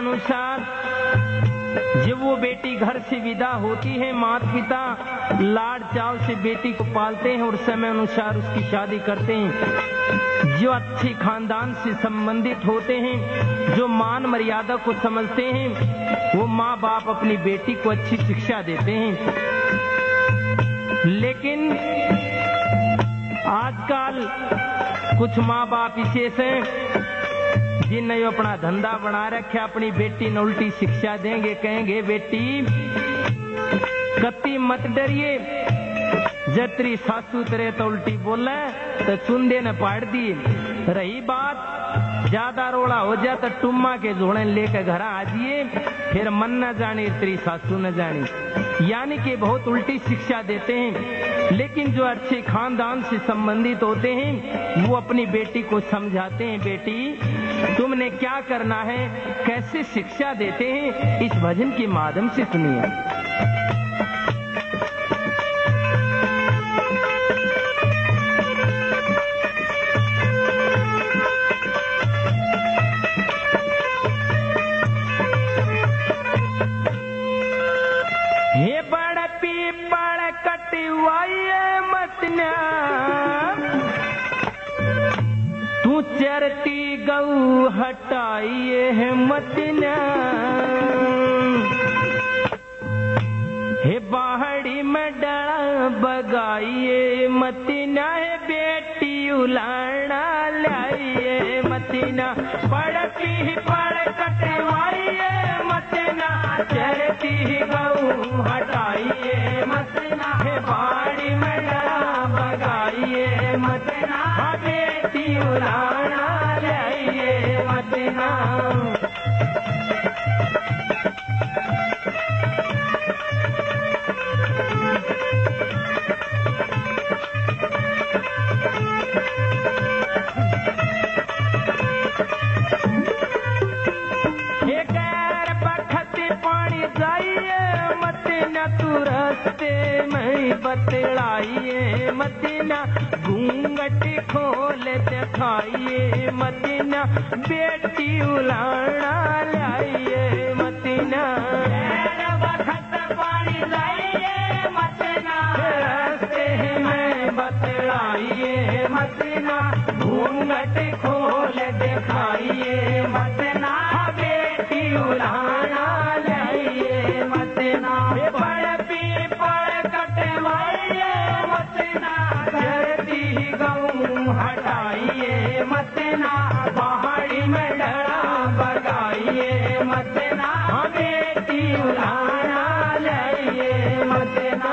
अनुसार जब वो बेटी घर से विदा होती है, माता पिता लाड चाव से बेटी को पालते हैं और समय अनुसार उसकी शादी करते हैं। जो अच्छे खानदान से संबंधित होते हैं, जो मान मर्यादा को समझते हैं, वो माँ बाप अपनी बेटी को अच्छी शिक्षा देते हैं। लेकिन आजकल कुछ माँ बाप विशेष हैं जिनने अपना धंधा बना रखा, अपनी बेटी ने उल्टी शिक्षा देंगे, कहेंगे बेटी कत्ती मत डरिए, जत्री सासू तेरे तो उल्टी बोले तो चुंदे ने पाड़ दी। रही बात ज्यादा रोड़ा हो जाए तो टुम्मा के जोड़े लेकर घर आ जाइए, फिर मन न जानी तेरी सासू न जानी, यानी कि बहुत उल्टी शिक्षा देते हैं। लेकिन जो अच्छे खानदान से संबंधित होते हैं वो अपनी बेटी को समझाते हैं, बेटी तुमने क्या करना है, कैसे शिक्षा देते हैं, इस भजन के माध्यम से सुनिए। हे बड़ पीपड़ कटवाइए मतना, तू चरती गऊ हटाइए है मतना। हे बाहड़ी में डड़ा बगाइए मतना, है बेटी उलाना लाइए मतना। पड़ती पड़ कटवाइए मतना, चरती गऊ हटाइए मतना। हे बाड़ी में डरा बगाइए मतना, बेटी उलाना लाइए मतना। बतलाइए मतना, घूंघट खोल दिखाइए मतना, बेटी उलाना लाइए मतना। वक्त पानी लाइए मतना, रास्ते में बतलाइए मतना, घूंघट खोल दिखाइए मतना, बेटी उलाना लाइए मतना। हटाइए मतना, पहाड़ी में डरा बगाइए मतना, बेटी उलाना लाइए मतना।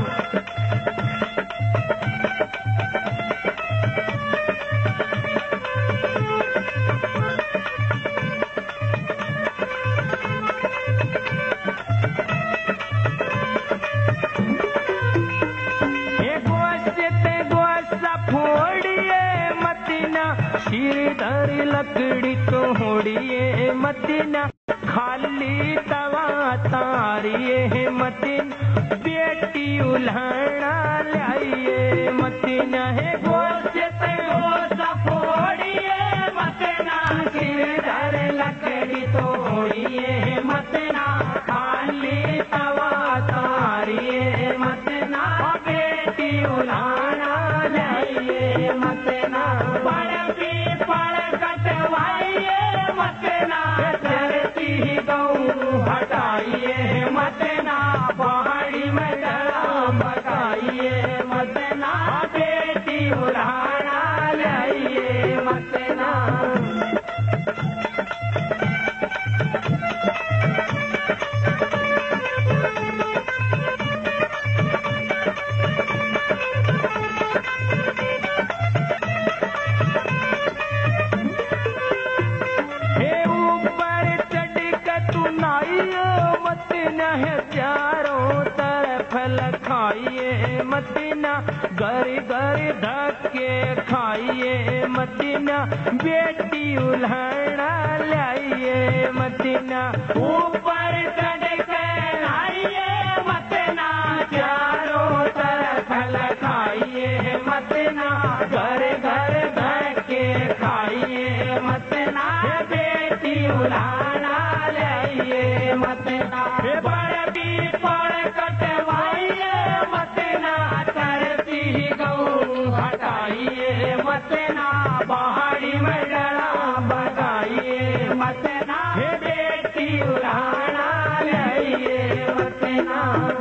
श्रीधर लकड़ी तो होड़िए मतना, खाली तवा तारिए मतना, बेटी उल्हाना लाइए मतना। है गोश्त फोड़िए मतना, श्रीधर लकड़ी तो होड़िए मतना, खाली तवा तारिए मतना, बेटी उल्हाना लाइए मतना। हटाइए मतना, पहाड़ी में डरा बगाइए मतना, बेटी उलाना लाइए मतना। चारों तरफ लखाइए मतना, घर घर धक्के खाइए मतना, बेटी उल्हाना लाइए मतना। ऊपर चढ़के आइए मतना, चारों तरफ लखाइए मतना, घर घर धक्के खाइए मतना, बेटी उल्हाना पीपल कटवाइए मत ना चरती गऊ हटाइए मत ना पहाड़ी में डरा बगाइए मत ना बेटी उड़ाना लाइए मत ना।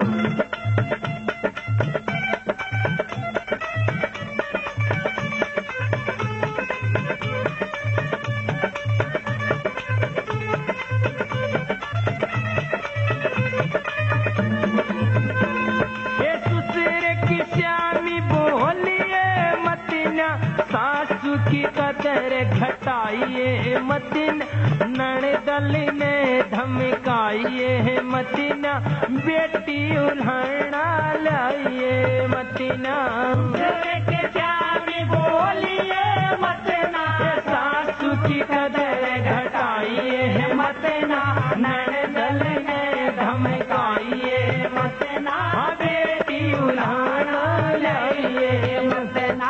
की कदर घटाइए मतिन नड़दल ने धमकाइए मतिना बेटी उल्हना लाइए मतिना बोलिए मतना सासू की कदर घटाइए मतना नड़दल ने धमकाइए मतना बेटी उल्हना लाइए मतना।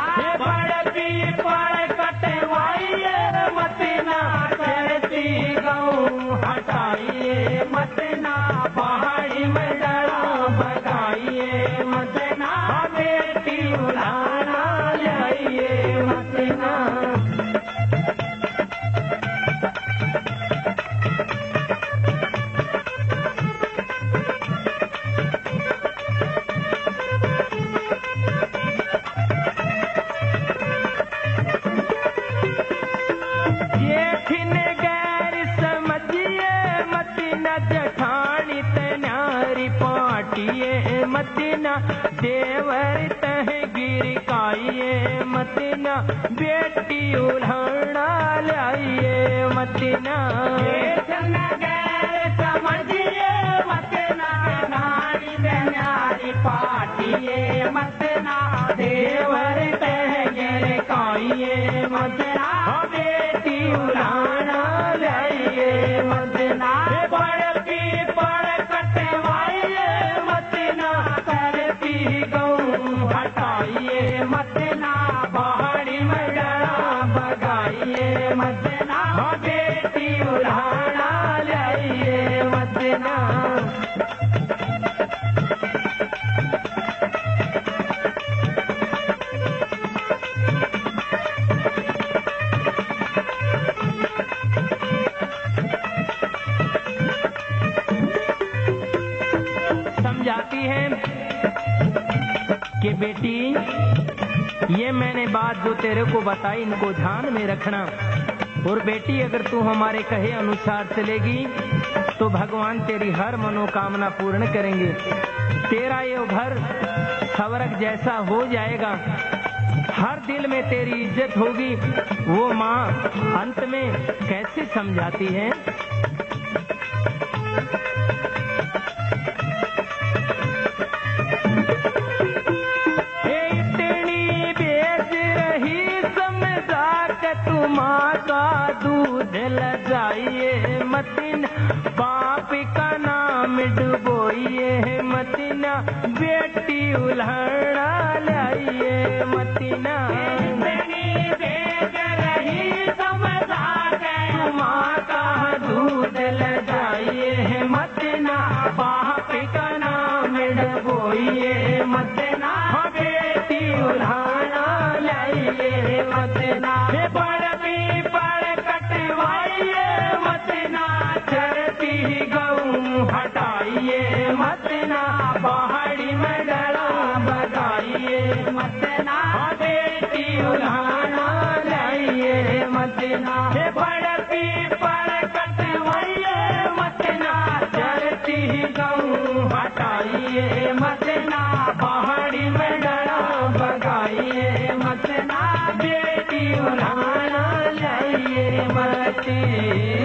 हटाइए मत ना पहाड़ी में डरा बगाइए मत ना बेटी उड़ाना लाइए मत ना। जठानी तनारी पाटिए मतिना देवर तह गिर काइए मतिना बेटी उल्हना लाइए मतिना। समझिए मतना नारी तनारी पाटिए मतना देवर तह गिर काइए मतना बेटी उल्हना लाइए मतना। हटाइए मत ना पहाड़ी में डरा बगाइए मत ना बेटी उड़ाना लाइए मत ना। समझाती है कि बेटी ये मैंने बात जो तेरे को बताई इनको ध्यान में रखना, और बेटी अगर तू हमारे कहे अनुसार चलेगी तो भगवान तेरी हर मनोकामना पूर्ण करेंगे। तेरा ये घर स्वर्ग जैसा हो जाएगा, हर दिल में तेरी इज्जत होगी। वो माँ अंत में कैसे समझाती है, माँ का दूध लजाइए मतिन बाप का नाम डुबोइए मतिना बेटी उल्हना लाइए मतिना। माँ का दूध लजाइए मतिना बाप का नाम डुबोइए मतिना बेटी उल्हना लाइए मतिना। हटाइए मतना पहाड़ी में डरा बगाइए मतना बेटी उल्हना लाइए मतना। पीपल कटवाइए मतना चरती गऊ हटाइए मतना पहाड़ी में डरा बगाइए मतना बेटी उल्हना लाइए मत।